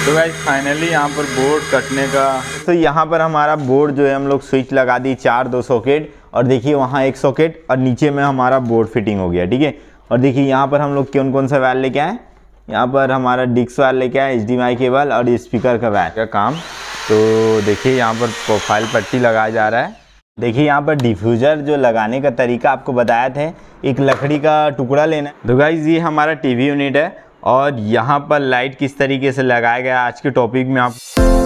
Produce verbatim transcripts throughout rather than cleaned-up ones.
तो guys finally यहाँ पर बोर्ड कटने का, तो यहाँ पर हमारा बोर्ड जो है हम लोग स्विच लगा दी, चार दो सॉकेट, और देखिए वहाँ एक सॉकेट और नीचे में हमारा बोर्ड फिटिंग हो गया। ठीक है, और देखिए यहाँ पर हम लोग कौन कौन सा वायर लेके आए, यहाँ पर हमारा डिक्स वायर लेके आए, H D M I cable और स्पीकर का वायर का काम। तो देखिए यहाँ पर प्रोफाइल पट्टी लगाया जा रहा है। देखिए यहाँ पर डिफ्यूज़र जो लगाने का तरीका आपको बताया थे, एक लकड़ी का टुकड़ा लेना है। तो गाइस ये हमारा टीवी यूनिट है और यहाँ पर लाइट किस तरीके से लगाया गया आज के टॉपिक में आप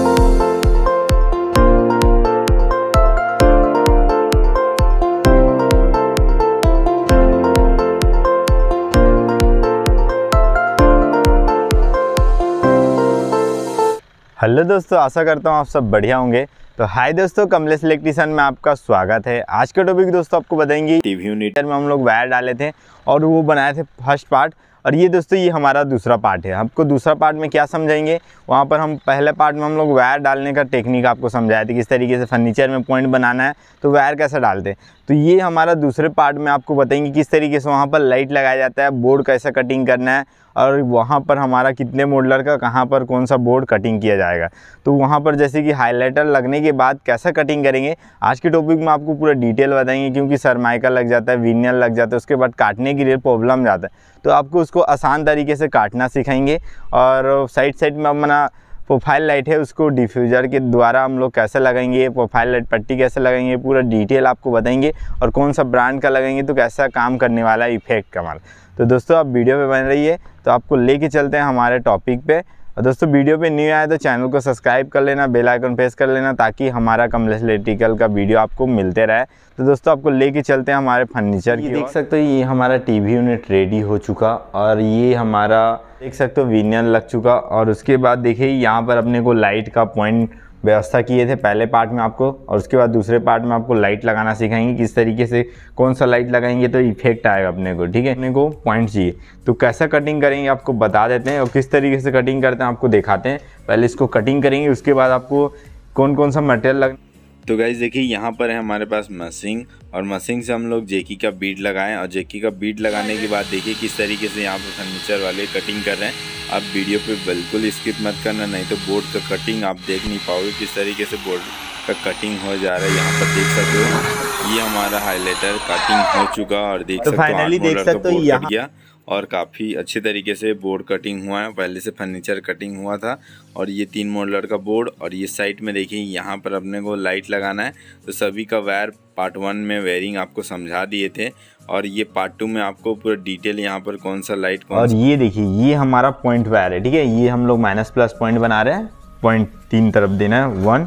हेलो दोस्तों, आशा करता हूँ आप सब बढ़िया होंगे। तो हाय दोस्तों, कमलेश इलेक्ट्रिशियन में आपका स्वागत है। आज के टॉपिक दोस्तों आपको बताएंगे टीवी यूनिट में हम लोग वायर डाले थे और वो बनाए थे फर्स्ट पार्ट, और ये दोस्तों ये हमारा दूसरा पार्ट है। आपको दूसरा पार्ट में क्या समझाएंगे, वहाँ पर हम पहले पार्ट में हम लोग वायर डालने का टेक्निक आपको समझाए थे, किस तरीके से फर्नीचर में पॉइंट बनाना है तो वायर कैसे डालते। तो ये हमारा दूसरे पार्ट में आपको बताएंगे किस तरीके से वहाँ पर लाइट लगाया जाता है, बोर्ड कैसे कटिंग करना है, और वहाँ पर हमारा कितने मॉडलर का कहाँ पर कौन सा बोर्ड कटिंग किया जाएगा। तो वहाँ पर जैसे कि हाइलाइटर लगने के बाद कैसे कटिंग करेंगे, आज के टॉपिक में आपको पूरा डिटेल बताएंगे, क्योंकि सरमाइका लग जाता है, विनियर लग जाता है, उसके बाद काटने के लिए प्रॉब्लम जाता है। तो आपको उसको आसान तरीके से काटना सिखाएंगे, और साइड साइड में अपना प्रोफाइल लाइट है उसको डिफ्यूज़र के द्वारा हम लोग कैसे लगाएंगे, प्रोफाइल लाइट पट्टी कैसे लगाएंगे, पूरा डिटेल आपको बताएंगे, और कौन सा ब्रांड का लगाएंगे तो कैसा काम करने वाला है, इफेक्ट का माल। तो दोस्तों आप वीडियो पे बन रही है, तो आपको लेके चलते हैं हमारे टॉपिक पे। और दोस्तों वीडियो पे न्यू आए तो चैनल को सब्सक्राइब कर लेना, बेल आइकन प्रेस कर लेना, ताकि हमारा कमलेश इलेक्ट्रिकल का वीडियो आपको मिलते रहे। तो दोस्तों आपको लेके चलते हैं हमारे फर्नीचर की। देख सकते हो ये हमारा टीवी यूनिट रेडी हो चुका, और ये हमारा देख सकते हो विनियर लग चुका। और उसके बाद देखिए यहाँ पर अपने को लाइट का पॉइंट व्यवस्था किए थे पहले पार्ट में आपको, और उसके बाद दूसरे पार्ट में आपको लाइट लगाना सिखाएंगे, किस तरीके से कौन सा लाइट लगाएंगे तो इफेक्ट आएगा अपने को। ठीक है, अपने को पॉइंट चाहिए तो कैसा कटिंग करेंगे आपको बता देते हैं, और किस तरीके से कटिंग करते हैं आपको दिखाते हैं। पहले इसको कटिंग करेंगे, उसके बाद आपको कौन कौन सा मटेरियल लग। तो गाइस देखिए यहाँ पर है हमारे पास मशीन, और मशीन से हम लोग जेकी का बीट लगाएं, और जेकी का बीट लगाने के बाद देखिए किस तरीके से यहाँ पर फर्नीचर वाले कटिंग कर रहे हैं। आप वीडियो पे बिल्कुल स्किप मत करना, नहीं तो बोर्ड का कटिंग आप देख नहीं पाओगे किस तरीके से बोर्ड का कटिंग हो जा रहा है। यहाँ पर देख सकते हो ये हमारा हाईलाइटर कटिंग हो चुका, और देख सकते हो फाइनली देख सकते हो बोर्ड कट गया, और काफ़ी अच्छे तरीके से बोर्ड कटिंग हुआ है। पहले से फर्नीचर कटिंग हुआ था, और ये तीन मॉडलर का बोर्ड, और ये साइड में देखिए यहाँ पर अपने को लाइट लगाना है। तो सभी का वायर पार्ट वन में वायरिंग आपको समझा दिए थे, और ये पार्ट टू में आपको पूरा डिटेल यहाँ पर कौन सा लाइट कौन। और ये देखिए ये हमारा पॉइंट वायर है। ठीक है, ये हम लोग माइनस प्लस पॉइंट बना रहे हैं, पॉइंट तीन तरफ देना है, वन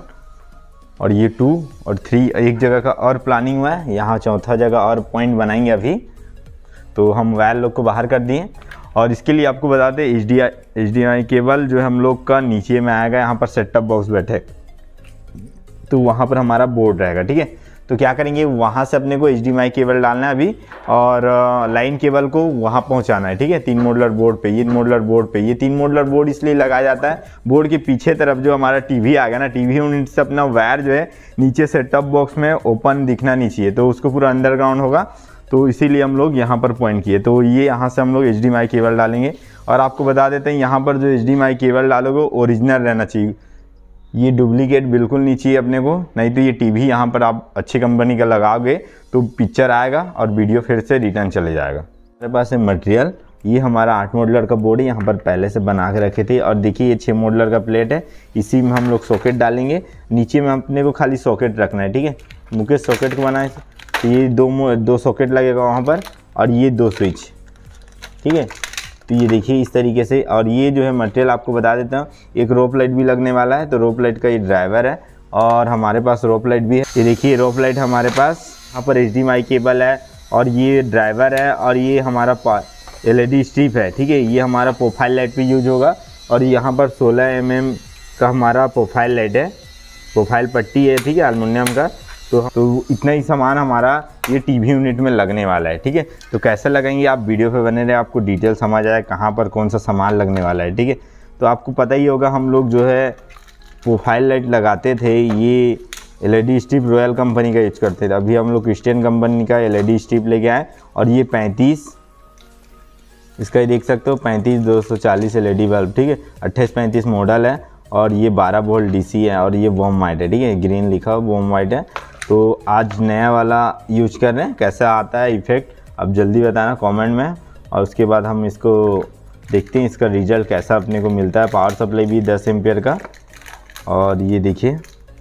और ये टू और थ्री, एक जगह का और प्लानिंग हुआ है, यहाँ चौथा जगह और पॉइंट बनाएंगे अभी। तो हम वायर लोग को बाहर कर दिए, और इसके लिए आपको बता दें H D I H D M I cable जो है हम लोग का नीचे में आएगा, यहाँ पर सेटअप बॉक्स बैठे, तो वहाँ पर हमारा बोर्ड रहेगा। ठीक है, तो क्या करेंगे, वहाँ से अपने को H D M I cable डालना है अभी, और लाइन केबल को वहाँ पहुँचाना है। ठीक है, तीन मॉडलर बोर्ड पे, ये मॉडलर बोर्ड पे, ये तीन मॉडलर बोर्ड इसलिए लगाया जाता है, बोर्ड के पीछे तरफ जो हमारा टीवी आ गया ना, टीवी यूनिट से अपना वायर जो है नीचे सेटअप बॉक्स में ओपन दिखना नहीं चाहिए, तो उसको पूरा अंडरग्राउंड होगा, तो इसीलिए हम लोग यहाँ पर पॉइंट किए। तो ये यहाँ से हम लोग H D M I cable डालेंगे, और आपको बता देते हैं यहाँ पर जो H D M I cable डालोगे ओरिजिनल रहना चाहिए, ये डुप्लीकेट बिल्कुल नहीं चाहिए अपने को, नहीं तो ये टीवी यहाँ पर आप अच्छी कंपनी का लगाओगे तो पिक्चर आएगा और वीडियो फिर से रिटर्न चले जाएगा। हमारे पास है मटेरियल, ये हमारा आठ मॉडलर का बोर्ड है, यहाँ पर पहले से बना के रखे थे, और देखिए ये छः मॉडलर का प्लेट है, इसी में हम लोग सॉकेट डालेंगे। नीचे में अपने को खाली सॉकेट रखना है। ठीक है, मुकेश सॉकेट को बनाए, तो ये दो दो सॉकेट लगेगा वहाँ पर, और ये दो स्विच। ठीक है, तो ये देखिए इस तरीके से, और ये जो है मटेरियल आपको बता देता हूँ, एक रोप लाइट भी लगने वाला है, तो रोप लाइट का ये ड्राइवर है, और हमारे पास रोप लाइट भी है। ये देखिए रोप लाइट हमारे पास, यहाँ पर H D M I cable है, और ये ड्राइवर है, और ये हमारा एल ई डी स्ट्रिप है। ठीक है, ये हमारा प्रोफाइल लाइट पे यूज होगा, और यहाँ पर सोलह एम एम का हमारा प्रोफाइल लाइट है, प्रोफाइल पट्टी है। ठीक है, एल्युमिनियम का। तो तो इतना ही सामान हमारा ये टीवी यूनिट में लगने वाला है। ठीक है, तो कैसे लगाएंगे आप वीडियो पे बने रहे, आपको डिटेल समझ आए कहाँ पर कौन सा सामान लगने वाला है। ठीक है, तो आपको पता ही होगा हम लोग जो है प्रोफाइल लाइट लगाते थे, ये L E D strip Royal company का यूज करते थे। अभी हम लोग क्रिस्टियन कंपनी का एल ई डी स्ट्रिप लेके आए, और ये पैंतीस इसका ही देख सकते हो पैंतीस दो सौ चालीस एल ई डी बल्ब, ठीक है, अट्ठाईस पैंतीस मॉडल है और ये बारह वोल्ट डी सी है और ये वॉर्म वाइट है, ठीक है, ग्रीन लिखा हुआ वॉर्म वाइट है। तो आज नया वाला यूज कर रहे हैं, कैसा आता है इफेक्ट अब जल्दी बताना कमेंट में, और उसके बाद हम इसको देखते हैं इसका रिजल्ट कैसा अपने को मिलता है। पावर सप्लाई भी दस एम्पियर का, और ये देखिए,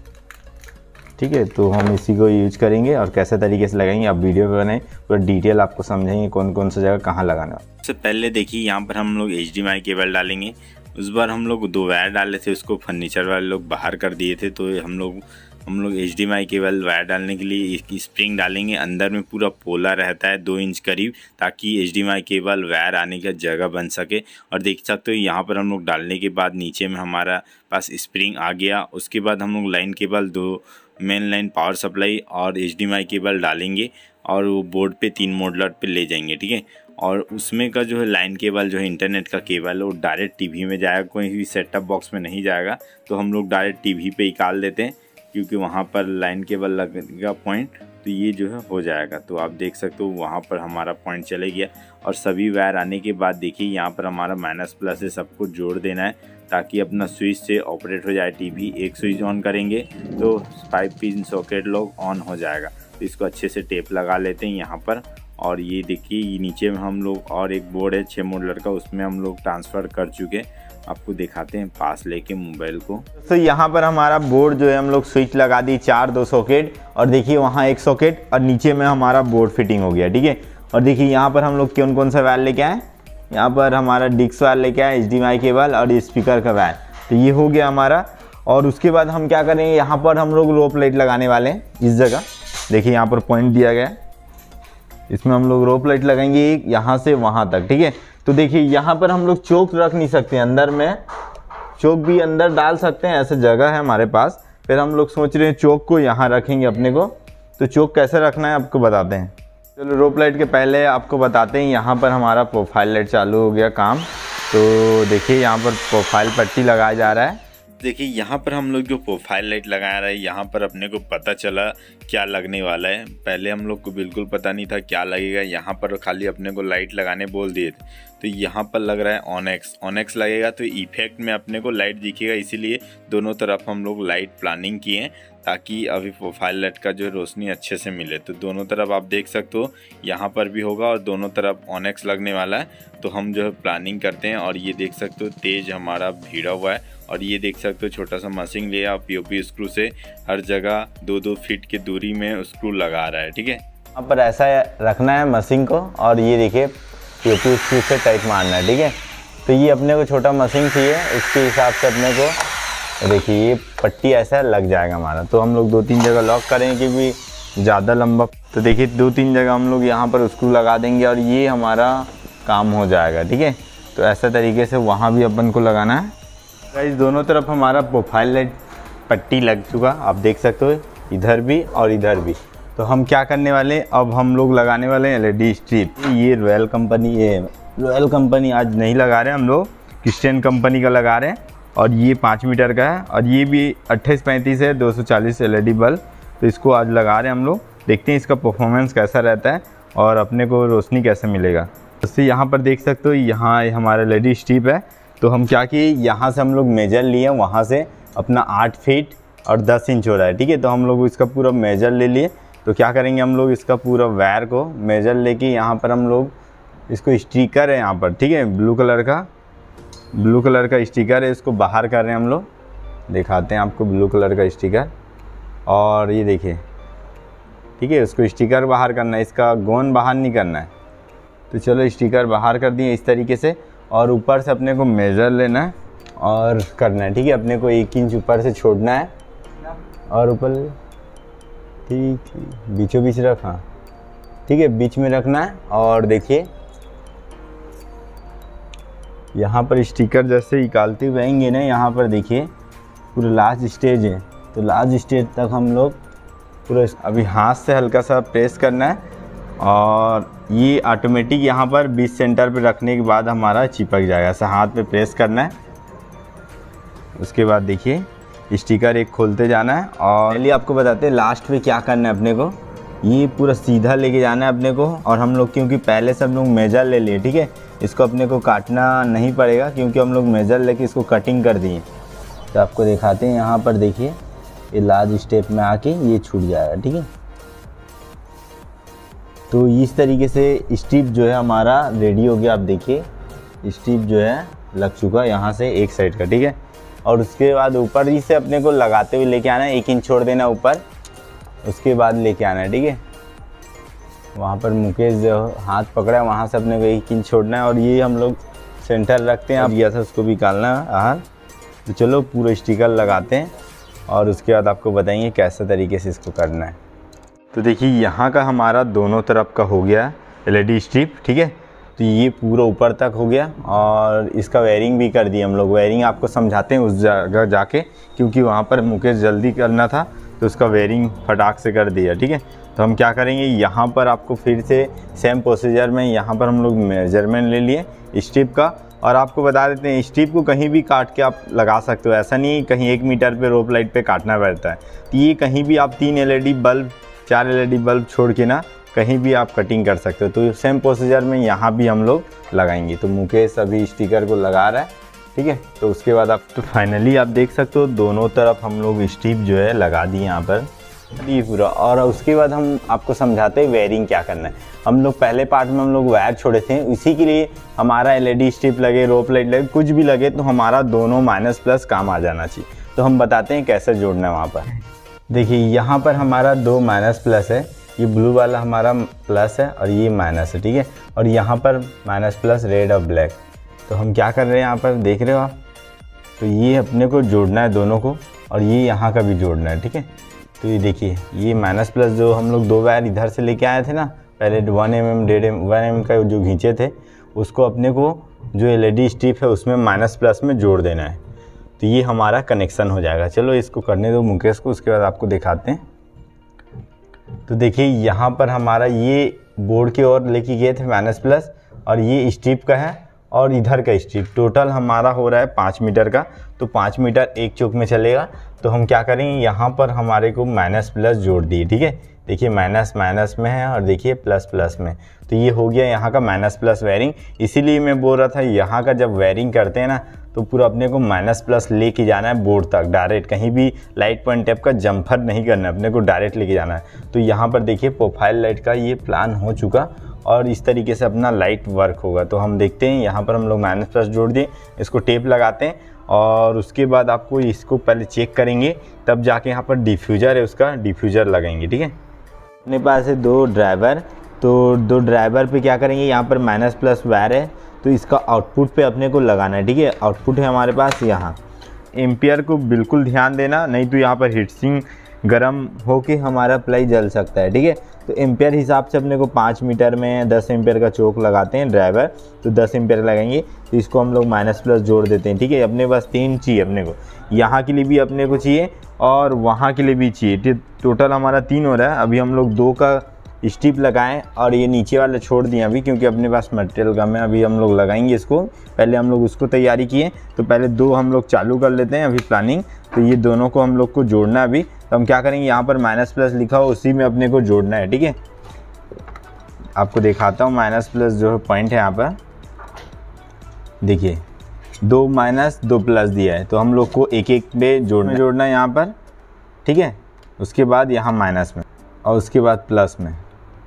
ठीक है, तो हम इसी को यूज करेंगे और कैसे तरीके से लगाएंगे आप वीडियो पे बनाए, पूरा डिटेल आपको समझाएंगे कौन कौन सा जगह कहाँ लगाना है। सबसे पहले देखिए यहाँ पर हम लोग H D M I cable डालेंगे। उस बार हम लोग दो वायर डाले थे, उसको फर्नीचर वाले लोग बाहर कर दिए थे, तो हम लोग हम लोग H D M I cable wire डालने के लिए इसकी स्प्रिंग डालेंगे। अंदर में पूरा पोला रहता है दो इंच करीब, ताकि H D M I cable wire आने का जगह बन सके। और देख सकते हो यहाँ पर हम लोग डालने के बाद नीचे में हमारा पास स्प्रिंग आ गया। उसके बाद हम लोग लाइन केबल, दो मेन लाइन पावर सप्लाई और H D M I cable डालेंगे और वो बोर्ड पे तीन मॉडलर पे ले जाएंगे, ठीक है। और उसमें का जो है लाइन केबल जो है इंटरनेट का केबल है वो डायरेक्ट टीवी में जाएगा, कोई भी सेटअप बॉक्स में नहीं जाएगा। तो हम लोग डायरेक्ट टीवी पे निकाल देते हैं, क्योंकि वहाँ पर लाइन केबल लगेगा पॉइंट, तो ये जो है हो जाएगा। तो आप देख सकते हो वहाँ पर हमारा पॉइंट चले गया। और सभी वायर आने के बाद देखिए यहाँ पर हमारा माइनस प्लस से सब कुछ जोड़ देना है, ताकि अपना स्विच से ऑपरेट हो जाए टीवी। एक स्विच ऑन करेंगे तो फाइव पिन सॉकेट लोग ऑन हो जाएगा। तो इसको अच्छे से टेप लगा लेते हैं यहाँ पर। और ये देखिए ये नीचे में हम लोग और एक बोर्ड है छः मॉडलर का, उसमें हम लोग ट्रांसफ़र कर चुके। आपको दिखाते हैं पास लेके मोबाइल को। तो यहाँ पर हमारा बोर्ड जो है हम लोग स्विच लगा दी, चार दो सॉकेट, और देखिए वहाँ एक सॉकेट और नीचे में हमारा बोर्ड फिटिंग हो गया, ठीक है। और देखिए यहाँ पर हम लोग कौन कौन सा वायर लेके आए, यहाँ पर हमारा डिक्स वायर लेके आए, H D M I cable और स्पीकर का वायर, तो ये हो गया हमारा। और उसके बाद हम क्या करेंगे, यहाँ पर हम लोग रोप लाइट लगाने वाले हैं इस जगह। देखिए यहाँ पर पॉइंट दिया गया है, इसमें हम लोग रोप लाइट लगाएंगे यहाँ से वहाँ तक, ठीक है। तो देखिए यहाँ पर हम लोग चौक रख नहीं सकते, अंदर में चौक भी अंदर डाल सकते हैं, ऐसे जगह है हमारे पास। फिर हम लोग सोच रहे हैं चौक को यहाँ रखेंगे अपने को, तो चौक कैसे रखना है आपको बताते हैं। चलो रोप लाइट के पहले आपको बताते हैं, यहाँ पर हमारा प्रोफाइल लाइट चालू हो गया काम। तो देखिए यहाँ पर प्रोफाइल पट्टी लगाया जा रहा है। देखिए यहाँ पर हम लोग जो प्रोफाइल लाइट लगा रहे हैं, यहाँ पर अपने को पता चला क्या लगने वाला है। पहले हम लोग को बिल्कुल पता नहीं था क्या लगेगा, यहाँ पर खाली अपने को लाइट लगाने बोल दिए थे। तो यहाँ पर लग रहा है ऑनेक्स ऑनेक्स लगेगा, तो इफेक्ट में अपने को लाइट दिखेगा, इसीलिए दोनों तरफ हम लोग लाइट प्लानिंग किए हैं, ताकि अभी प्रोफाइल लाइट का जो रोशनी अच्छे से मिले। तो दोनों तरफ आप देख सकते हो यहाँ पर भी होगा और दोनों तरफ ऑनेक्स लगने वाला है। तो हम जो है प्लानिंग करते हैं। और ये देख सकते हो तेज हमारा भिड़ा हुआ है, और ये देख सकते हो छोटा सा मशीन लिया पीओपी स्क्रू से हर जगह दो दो फीट की दूरी में स्क्रू लगा रहा है, ठीक है। यहाँ पर ऐसा रखना है मशीन को, और ये देखिए पीओपी स्क्रू से टाइट मारना है, ठीक है। तो ये अपने को छोटा मशीन चाहिए, उसके हिसाब से अपने को देखिए ये पट्टी ऐसा लग जाएगा हमारा। तो हम लोग दो तीन जगह लॉक करेंगे क्योंकि ज़्यादा लंबा, तो देखिए दो तीन जगह हम लोग यहाँ पर स्क्रू लगा देंगे और ये हमारा काम हो जाएगा, ठीक है। तो ऐसा तरीके से वहाँ भी अपन को लगाना है। गाइस दोनों तरफ हमारा प्रोफाइल लाइट पट्टी लग चुका, आप देख सकते हो इधर भी और इधर भी। तो हम क्या करने वाले हैं, अब हम लोग लगाने वाले हैं एल ई डी स्ट्रिप। ये रॉयल कंपनी, ये रॉयल कंपनी आज नहीं लगा रहे हम लोग, क्रिस्टियन कंपनी का लगा रहे हैं। और ये पाँच मीटर का है, और ये भी अट्ठाईस पैंतीस है, दो सौ चालीस एल ई डी बल्ब। तो इसको आज लगा रहे हैं हम लोग, देखते हैं इसका परफॉर्मेंस कैसा रहता है और अपने को रोशनी कैसे मिलेगा। इससे यहाँ पर देख सकते हो यहाँ हमारा एल ई डी स्ट्रिप है। तो हम क्या किए, यहाँ से हम लोग मेजर लिए, वहाँ से अपना आठ फीट और दस इंच हो रहा है, ठीक है। तो हम लोग इसका पूरा मेजर ले लिए। तो क्या करेंगे हम लोग, इसका पूरा वायर को मेजर लेके यहाँ पर हम लोग इसको स्टिकर है यहाँ पर, ठीक है, ब्लू कलर का ब्लू कलर का स्टिकर है, इसको बाहर कर रहे हैं हम लोग। दिखाते हैं आपको ब्लू कलर का स्टिकर, और ये देखिए, ठीक है, उसको स्टिकर बाहर करना है, इसका गोंद बाहर नहीं करना है। तो चलो स्टिकर बाहर कर दिए इस तरीके से, और ऊपर से अपने को मेज़र लेना है और करना है, ठीक है। अपने को एक इंच ऊपर से छोड़ना है और ऊपर, ठीक है, बीचों बीच रखा, ठीक है, बीच में रखना है। और देखिए यहाँ पर स्टिकर जैसे निकालते हुए आएंगे ना, यहाँ पर देखिए पूरा लास्ट स्टेज है। तो लास्ट स्टेज तक हम लोग पूरा अभी हाथ से हल्का सा प्रेस करना है, और ये ऑटोमेटिक यहाँ पर बीच सेंटर पे रखने के बाद हमारा चिपक जाएगा। ऐसा हाथ पे प्रेस करना है। उसके बाद देखिए स्टिकर एक खोलते जाना है। और चलिए आपको बताते हैं लास्ट में क्या करना है अपने को। ये पूरा सीधा लेके जाना है अपने को। और हम लोग क्योंकि पहले से हम लोग मेजर ले लिए, ठीक है, इसको अपने को काटना नहीं पड़ेगा क्योंकि हम लोग मेजर लेके इसको कटिंग कर दिए। तो आपको दिखाते हैं, यहाँ पर देखिए ये लार्ज स्टेप में आके ये छूट जाएगा, ठीक है। तो इस तरीके से स्ट्रिप जो है हमारा रेडी हो गया। आप देखिए स्ट्रिप जो है लग चुका यहाँ से एक साइड का, ठीक है। और उसके बाद ऊपर ही से अपने को लगाते हुए लेके आना है, एक इंच छोड़ देना ऊपर, उसके बाद लेके आना है, ठीक है। वहाँ पर मुकेश जो हाथ पकड़ा है वहाँ से अपने को एक इंच छोड़ना है और ये हम लोग सेंटर रखते हैं। अब यह था उसको भी निकालना है आहार। तो चलो पूरा स्टिकर लगाते हैं और उसके बाद आपको बताएंगे कैसे तरीके से इसको करना है। तो देखिए यहाँ का हमारा दोनों तरफ का हो गया एल ई डी स्ट्रिप, ठीक है। तो ये पूरा ऊपर तक हो गया और इसका वायरिंग भी कर दिया हम लोग। वायरिंग आपको समझाते हैं उस जगह जाके, क्योंकि वहाँ पर मुकेश जल्दी करना था तो उसका वायरिंग फटाक से कर दिया, ठीक है। तो हम क्या करेंगे, यहाँ पर आपको फिर से सेम प्रोसीजर में यहाँ पर हम लोग मेजरमेंट ले लिए स्ट्रिप का। और आपको बता देते हैं स्ट्रिप को कहीं भी काट के आप लगा सकते हो, ऐसा नहीं कहीं एक मीटर पे रोप लाइट पे काटना पड़ता है। तो ये कहीं भी आप तीन एल ई डी बल्ब, चार एल ई डी बल्ब छोड़ के ना कहीं भी आप कटिंग कर सकते हो। तो सेम प्रोसीजर में यहाँ भी हम लोग लगाएंगे। तो मुकेश अभी स्टिकर को लगा रहा है, ठीक है। तो उसके बाद आप तो फाइनली आप देख सकते हो दोनों तरफ हम लोग स्ट्रिप जो है लगा दी यहाँ पर, ये पूरा। और उसके बाद हम आपको समझाते हैं वायरिंग क्या करना है। हम लोग पहले पार्ट में हम लोग वायर छोड़े थे, इसी के लिए हमारा एल ई डी स्ट्रिप लगे, रोप लाइट लगे, कुछ भी लगे तो हमारा दोनों माइनस प्लस काम आ जाना चाहिए। तो हम बताते हैं कैसे जोड़ना है वहाँ पर। देखिए यहाँ पर हमारा दो माइनस प्लस है, ये ब्लू वाला हमारा प्लस है और ये माइनस है, ठीक है। और यहाँ पर माइनस प्लस रेड और ब्लैक। तो हम क्या कर रहे हैं यहाँ पर देख रहे हो आप, तो ये अपने को जोड़ना है दोनों को और ये यहाँ का भी जोड़ना है, ठीक है। तो ये देखिए ये माइनस प्लस जो हम लोग दो वायर इधर से लेके आए थे ना, पहले वन एम एम डेढ़ एम वन एम का जो खींचे थे, उसको अपने को जो एल ई डी स्ट्रिप है उसमें माइनस प्लस में जोड़ देना है। तो ये हमारा कनेक्शन हो जाएगा। चलो इसको करने दो मुकेश को, उसके बाद आपको दिखाते हैं। तो देखिए यहाँ पर हमारा ये बोर्ड की ओर लेके गए थे माइनस प्लस और ये स्ट्रिप का है और इधर का स्ट्रिप। टोटल हमारा हो रहा है पाँच मीटर का, तो पाँच मीटर एक चौक में चलेगा। तो हम क्या करेंगे, यहाँ पर हमारे को माइनस प्लस जोड़ दिए, ठीक है। देखिए माइनस माइनस में है और देखिए प्लस प्लस में। तो ये हो गया यहाँ का माइनस प्लस वायरिंग। इसीलिए मैं बोल रहा था यहाँ का जब वायरिंग करते हैं ना तो पूरा अपने को माइनस प्लस लेके जाना है बोर्ड तक डायरेक्ट, कहीं भी लाइट पॉइंट टाइप का जम्फर नहीं करना है, अपने को डायरेक्ट लेके जाना है। तो यहाँ पर देखिए प्रोफाइल लाइट का ये प्लान हो चुका और इस तरीके से अपना लाइट वर्क होगा। तो हम देखते हैं यहाँ पर हम लोग माइनस प्लस जोड़ दिए, इसको टेप लगाते हैं और उसके बाद आपको इसको पहले चेक करेंगे, तब जाके यहाँ पर डिफ्यूज़र है उसका डिफ्यूज़र लगाएंगे, ठीक है। अपने पास है दो ड्राइवर, तो दो ड्राइवर पे क्या करेंगे, यहाँ पर माइनस प्लस वायर है तो इसका आउटपुट पे अपने को लगाना है, ठीक है। आउटपुट है हमारे पास यहाँ। एम्पियर को बिल्कुल ध्यान देना, नहीं तो यहाँ पर हीटसिंग गर्म होके हमारा प्लाई जल सकता है, ठीक है। तो एम्पियर हिसाब से अपने को पाँच मीटर में दस एम्पियर का चोक लगाते हैं ड्राइवर, तो दस एम्पियर लगाएंगे। तो इसको हम लोग माइनस प्लस जोड़ देते हैं, ठीक है। अपने पास तीन चाहिए अपने को, यहाँ के लिए भी अपने को चाहिए और वहाँ के लिए भी चाहिए। टोटल हमारा तीन हो रहा है। अभी हम लोग दो का स्ट्रिप लगाएं और ये नीचे वाले छोड़ दिए अभी, क्योंकि अपने पास मटेरियल कम है। अभी हम लोग लगाएंगे इसको, पहले हम लोग उसको तैयारी किए। तो पहले दो हम लोग चालू कर लेते हैं अभी प्लानिंग। तो ये दोनों को हम लोग को जोड़ना है अभी। तो हम क्या करेंगे, यहाँ पर माइनस प्लस लिखा हो उसी में अपने को जोड़ना है, ठीक है। आपको दिखाता हूँ माइनस प्लस जो पॉइंट है यहाँ पर, देखिए दो माइनस दो प्लस दिया है। तो हम लोग को एक एक पे जोड़ना जोड़ना है यहाँ पर, ठीक है। उसके बाद यहाँ माइनस में और उसके बाद प्लस में।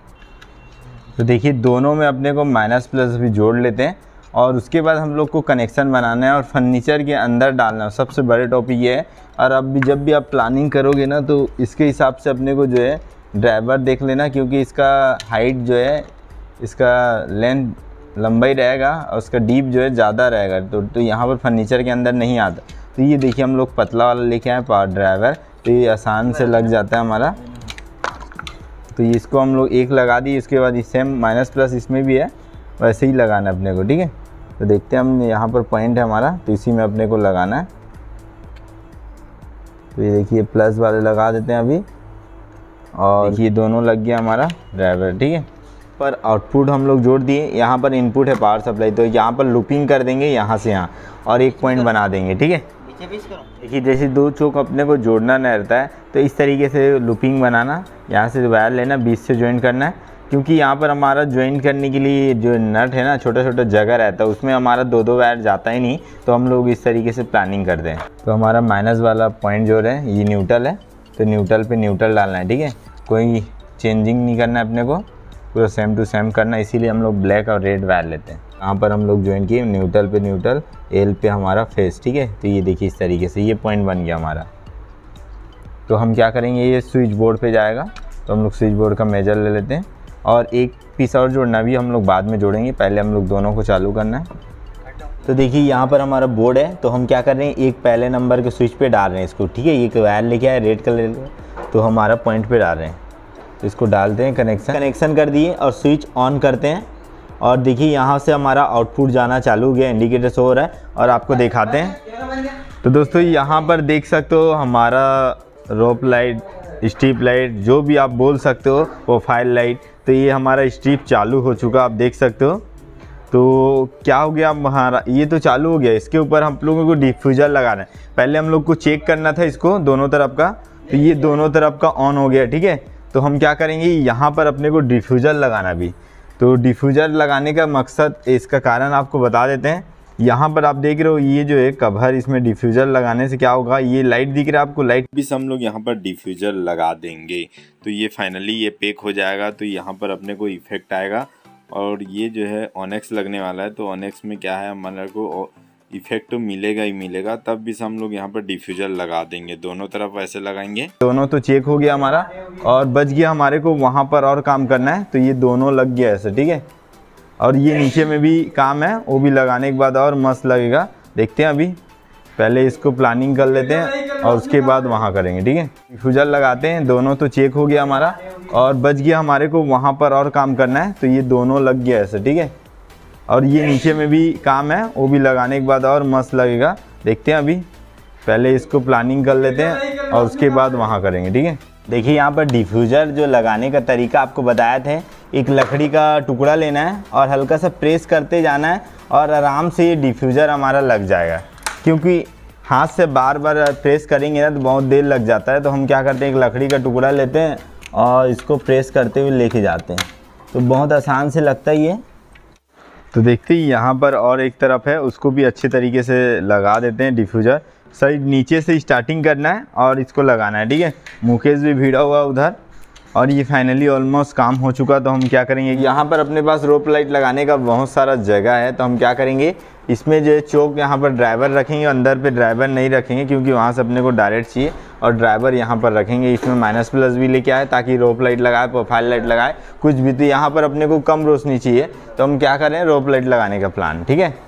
तो देखिए दोनों में अपने को माइनस प्लस भी जोड़ लेते हैं और उसके बाद हम लोग को कनेक्शन बनाना है और फर्नीचर के अंदर डालना है। सबसे बड़े टॉपिक ये है। और अब भी जब भी आप प्लानिंग करोगे ना तो इसके हिसाब से अपने को जो है ड्राइवर देख लेना, क्योंकि इसका हाइट जो है, इसका लेंथ लंबाई रहेगा और उसका डीप जो है ज़्यादा रहेगा। तो तो यहाँ पर फर्नीचर के अंदर नहीं आता। तो ये देखिए हम लोग पतला वाला लेके आए पावर ड्राइवर, तो ये आसान से लग जाता है हमारा। तो इसको हम लोग एक लगा दिए, इसके बाद सेम माइनस प्लस इसमें भी है, वैसे ही लगाना है अपने को, ठीक है। तो देखते हैं हम, यहाँ पर पॉइंट है हमारा, तो इसी में अपने को लगाना है। तो ये देखिए प्लस वाले लगा देते हैं अभी और ये दोनों लग गया हमारा ड्राइवर, ठीक है। पर आउटपुट हम लोग जोड़ दिए, यहाँ पर इनपुट है पावर सप्लाई, तो यहाँ पर लूपिंग कर देंगे यहाँ से यहाँ और एक पॉइंट बना देंगे, ठीक है। नीचे पीस करूँ। देखिए जैसे दो चोक अपने को जोड़ना नहीं रहता है तो इस तरीके से लूपिंग बनाना, यहाँ से वायर लेना, बीच से ज्वाइन करना है, क्योंकि यहाँ पर हमारा ज्वाइन करने के लिए जो नट है ना छोटा छोटा जगह रहता है उसमें हमारा दो दो वायर जाता ही नहीं, तो हम लोग इस तरीके से प्लानिंग करते हैं। तो हमारा माइनस वाला पॉइंट जो है ये न्यूट्रल है, तो न्यूट्रल पे न्यूट्रल डालना है, ठीक है, कोई चेंजिंग नहीं करना है अपने को, पूरा सेम टू सेम करना है, इसीलिए हम लोग ब्लैक और रेड वायर लेते हैं। यहाँ पर हम लोग ज्वाइन किए न्यूट्रल पे न्यूट्रल, एल पे हमारा फेस, ठीक है। तो ये देखिए इस तरीके से ये पॉइंट बन गया हमारा। तो हम क्या करेंगे, ये स्विच बोर्ड पे जाएगा, तो हम लोग स्विच बोर्ड का मेजर ले लेते हैं, और एक पीस और जोड़ना भी हम लोग बाद में जोड़ेंगे, पहले हम लोग दोनों को चालू करना है। तो देखिए यहाँ पर हमारा बोर्ड है, तो हम क्या कर रहे हैं, एक पहले नंबर के स्विच पे डाल रहे हैं इसको, ठीक है। ये वायर लेके आए रेड कलर, तो हमारा पॉइंट पे डाल रहे हैं, तो इसको डालते हैं, कनेक्शन कनेक्शन कर दिए और स्विच ऑन करते हैं। और देखिए यहाँ से हमारा आउटपुट जाना चालू हो गया, इंडिकेटर शो हो रहा है, और आपको दिखाते हैं। तो दोस्तों यहाँ पर देख सकते हो हमारा रोप लाइट, स्ट्रिप लाइट, जो भी आप बोल सकते हो, प्रोफाइल लाइट, तो ये हमारा स्ट्रिप चालू हो चुका, आप देख सकते हो। तो क्या हो गया हमारा, ये तो चालू हो गया, इसके ऊपर हम लोगों को डिफ्यूज़र लगाना है। पहले हम लोग को चेक करना था इसको दोनों तरफ का, तो ये दोनों तरफ का ऑन हो गया, ठीक है। तो हम क्या करेंगे, यहाँ पर अपने को डिफ्यूज़र लगाना भी, तो डिफ्यूज़र लगाने का मकसद, इसका कारण आपको बता देते हैं। यहाँ पर आप देख रहे हो ये जो है कवर, इसमें डिफ्यूज़र लगाने से क्या होगा, ये लाइट दिख रहा है आपको, लाइट भी हम लोग यहाँ पर डिफ्यूज़र लगा देंगे तो ये फाइनली ये पैक हो जाएगा। तो यहाँ पर अपने को इफेक्ट आएगा, और ये जो है ऑनेक्स लगने वाला है, तो ऑनेक्स में क्या है हमारे को इफेक्ट तो मिलेगा ही मिलेगा, तब भी हम लोग यहाँ पर डिफ्यूज़र लगा देंगे, दोनों तरफ ऐसे लगाएंगे। दोनों तो चेक हो गया हमारा, और बच गया हमारे को वहाँ पर और काम करना है, तो ये दोनों लग गया ऐसे, ठीक है। और ये नीचे में भी काम है, वो भी लगाने के बाद और मस्त लगेगा, देखते हैं। अभी पहले इसको प्लानिंग कर लेते हैं और उसके बाद वहाँ करेंगे, ठीक है। डिफ्यूज़र लगाते हैं, दोनों तो चेक हो गया हमारा, और बच गया हमारे को वहाँ पर और काम करना है, तो ये दोनों लग गया ऐसे, ठीक है। और ये नीचे में भी काम है, वो भी लगाने के बाद और मस्त लगेगा, देखते हैं। अभी पहले इसको प्लानिंग कर लेते हैं और उसके बाद वहाँ करेंगे, ठीक है। देखिए यहाँ पर डिफ्यूज़र जो लगाने का तरीका आपको बताया थे, एक लकड़ी का टुकड़ा लेना है और हल्का सा प्रेस करते जाना है, और आराम से ये डिफ्यूज़र हमारा लग जाएगा। क्योंकि हाथ से बार बार प्रेस करेंगे ना तो बहुत देर लग जाता है, तो हम क्या करते हैं, एक लकड़ी का टुकड़ा लेते हैं और इसको प्रेस करते हुए लेके जाते हैं, तो बहुत आसान से लगता है ये। तो देखते ही यहाँ पर और एक तरफ है, उसको भी अच्छे तरीके से लगा देते हैं डिफ्यूज़र। सही नीचे से स्टार्टिंग करना है और इसको लगाना है, ठीक है। मुकेश भी भिड़ा हुआ उधर, और ये फाइनली ऑलमोस्ट काम हो चुका। तो हम क्या करेंगे, यहाँ पर अपने पास रोप लाइट लगाने का बहुत सारा जगह है, तो हम क्या करेंगे, इसमें जो चौक यहाँ पर ड्राइवर रखेंगे, अंदर पे ड्राइवर नहीं रखेंगे क्योंकि वहाँ से अपने को डायरेक्ट चाहिए, और ड्राइवर यहाँ पर रखेंगे। इसमें माइनस प्लस भी लेके आए ताकि रोप लाइट लगाए, प्रोफाइल लाइट लगाए, कुछ भी। तो यहाँ पर अपने को कम रोशनी चाहिए, तो हम क्या करें, रोप लाइट लगाने का प्लान, ठीक है।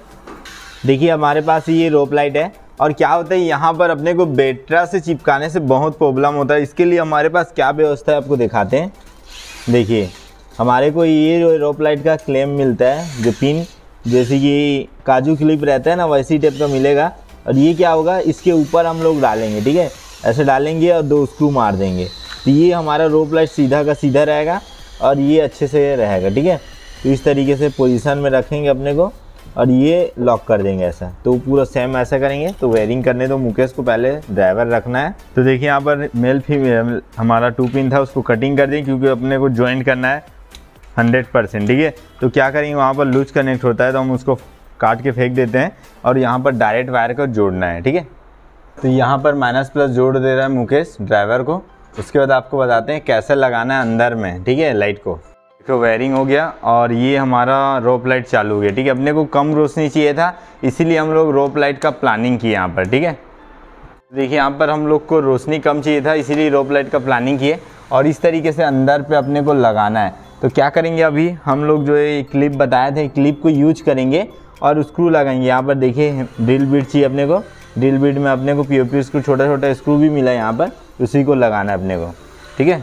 देखिए हमारे पास ये रोप लाइट है, और क्या होता है यहाँ पर अपने को बैटरा से चिपकाने से बहुत प्रॉब्लम होता है। इसके लिए हमारे पास क्या व्यवस्था है आपको दिखाते हैं। देखिए हमारे को ये रोप लाइट का क्लेम मिलता है, जो पिन जैसे कि काजू क्लिप रहता है ना, वैसी टाइप का मिलेगा। और ये क्या होगा, इसके ऊपर हम लोग डालेंगे, ठीक है, ऐसे डालेंगे और दो स्क्रू मार देंगे, तो ये हमारा रोप लाइट सीधा का सीधा रहेगा और ये अच्छे से रहेगा, ठीक है। तो इस तरीके से पोजीशन में रखेंगे अपने को, और ये लॉक कर देंगे ऐसा। तो पूरा सेम ऐसा करेंगे। तो वेयरिंग करने दो मुकेश को, पहले ड्राइवर रखना है। तो देखिए यहाँ पर मेल फीमेल हमारा टू पिन था, उसको कटिंग कर दें क्योंकि अपने को ज्वाइन करना है हंड्रेड परसेंट, ठीक है। तो क्या करेंगे, वहाँ पर लूज कनेक्ट होता है तो हम उसको काट के फेंक देते हैं, और यहाँ पर डायरेक्ट वायर को जोड़ना है, ठीक है। तो यहाँ पर माइनस प्लस जोड़ दे रहा है मुकेश ड्राइवर को। उसके बाद आपको बताते हैं कैसे लगाना है अंदर में, ठीक है, लाइट को। तो वायरिंग हो गया, और ये हमारा रोप लाइट चालू हो गया, ठीक है। अपने को कम रोशनी चाहिए था, इसीलिए हम लोग रोप लाइट का प्लानिंग किए यहाँ पर, ठीक है। देखिए यहाँ पर हम लोग को रोशनी कम चाहिए था, इसीलिए रोप लाइट का प्लानिंग किए, और इस तरीके से अंदर पे अपने को लगाना है। तो क्या करेंगे, अभी हम लोग जो है क्लिप बताए थे, क्लिप को यूज करेंगे और स्क्रू लगाएंगे। यहाँ पर देखिए ड्रिल बिट चाहिए अपने को, ड्रिल बिट में अपने को पीओपी स्क्रू, छोटा छोटा स्क्रू भी मिला यहाँ पर, उसी को लगाना है अपने को, ठीक है।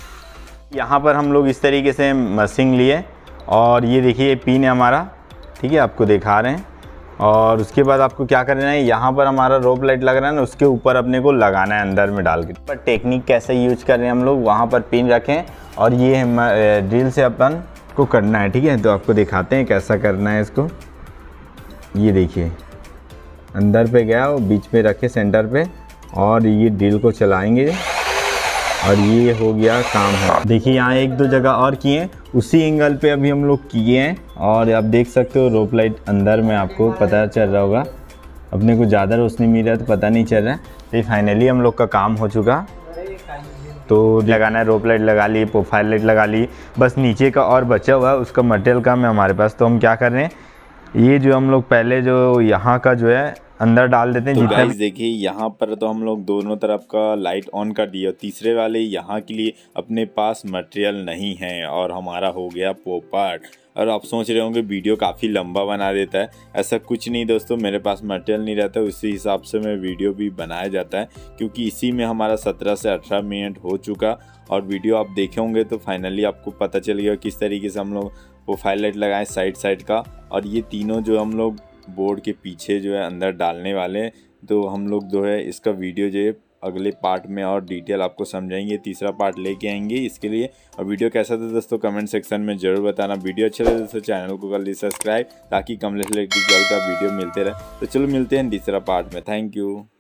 यहाँ पर हम लोग इस तरीके से मशीन लिए, और ये देखिए पिन है हमारा, ठीक है, आपको दिखा रहे हैं। और उसके बाद आपको क्या करना है, यहाँ पर हमारा रोप लाइट लग रहा है ना, उसके ऊपर अपने को लगाना है अंदर में डाल के। पर टेक्निक कैसे यूज कर रहे हैं हम लोग, वहाँ पर पिन रखें और ये ड्रिल से अपन को करना है, ठीक है। तो आपको दिखाते हैं कैसा करना है इसको। ये देखिए अंदर पे गया और बीच में रखे सेंटर पे, और ये ड्रिल को चलाएंगे और ये हो गया काम है। देखिए यहाँ एक दो जगह और किए हैं, उसी एंगल पे अभी हम लोग किए हैं। और आप देख सकते हो रोप लाइट अंदर में आपको पता चल रहा होगा, अपने को ज़्यादा रोशनी मिल रहा है तो पता नहीं चल रहा है। तो फाइनली हम लोग का काम हो चुका। तो लगाना है, रोप लाइट लगा ली, प्रोफाइल लाइट लगा ली, बस नीचे का और बचा हुआ है, उसका मटेरियल कम है हमारे पास। तो हम क्या कर रहे हैं, ये जो हम लोग पहले जो यहाँ का जो है अंदर डाल देते हैं। तो जितना गाइस देखिए यहाँ पर तो हम लोग दोनों तरफ का लाइट ऑन कर दिया, तीसरे वाले यहाँ के लिए अपने पास मटेरियल नहीं है और हमारा हो गया पोपट। और आप सोच रहे होंगे वीडियो काफ़ी लंबा बना देता है, ऐसा कुछ नहीं दोस्तों, मेरे पास मटेरियल नहीं रहता, उसी हिसाब से मैं वीडियो भी बनाया जाता है, क्योंकि इसी में हमारा सत्रह से अठारह मिनट हो चुका। और वीडियो आप देखे होंगे तो फाइनली आपको पता चल गया किस तरीके से हम लोग प्रोफाइल लाइट लगाएं साइड साइड का। और ये तीनों जो हम लोग बोर्ड के पीछे जो है अंदर डालने वाले हैं, तो हम लोग जो है इसका वीडियो जो है अगले पार्ट में और डिटेल आपको समझाएंगे, तीसरा पार्ट लेके आएंगे इसके लिए। और वीडियो कैसा था दोस्तों कमेंट सेक्शन में जरूर बताना। वीडियो अच्छा लगे दोस्तों चैनल को कर लीजिए सब्सक्राइब, ताकि कमलेश इलेक्ट्रिकल का वीडियो मिलते रहे। तो चलो मिलते हैं तीसरा पार्ट में, थैंक यू।